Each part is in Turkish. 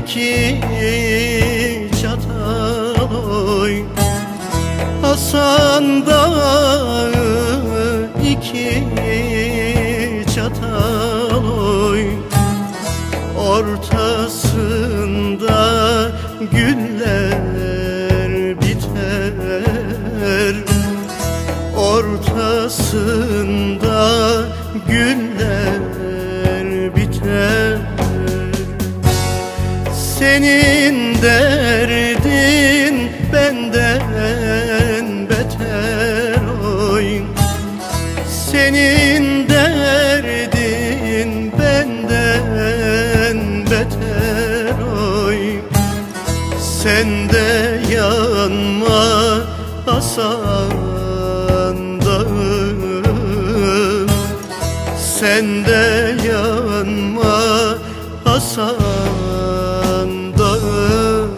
iki çatal oy, Hasan Dağı iki çatal oy. Ortasında güller biter, ortasında güller biter. Senin derdin benden beter oy, senin derdin benden beter oy. Sen de yanma Hasan Dağı, sen de yanma Hasan Dağı.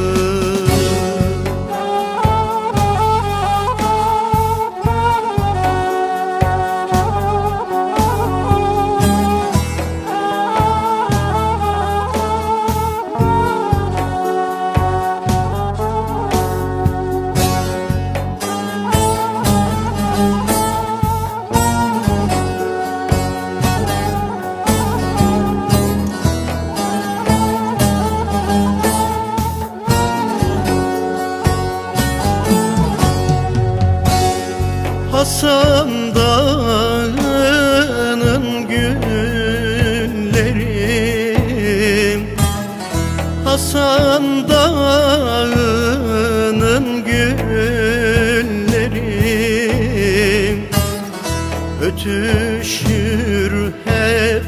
Hasan Dağı'nın gülleri, Hasan Dağı'nın gülleri, ötüşür hep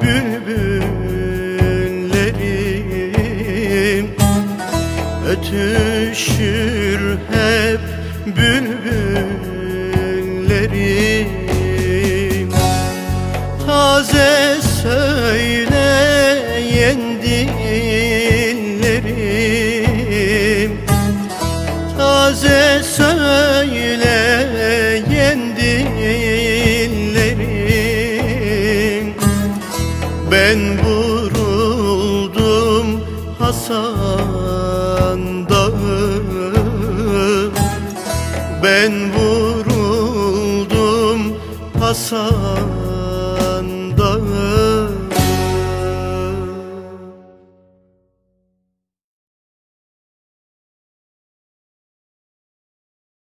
bülbülleri, ötüşür hep bülbülleri. Taze söyleyen dillerim, taze söyleyen dillerim. Ben vuruldum Hasan Dağı, ben vuruldum Hasan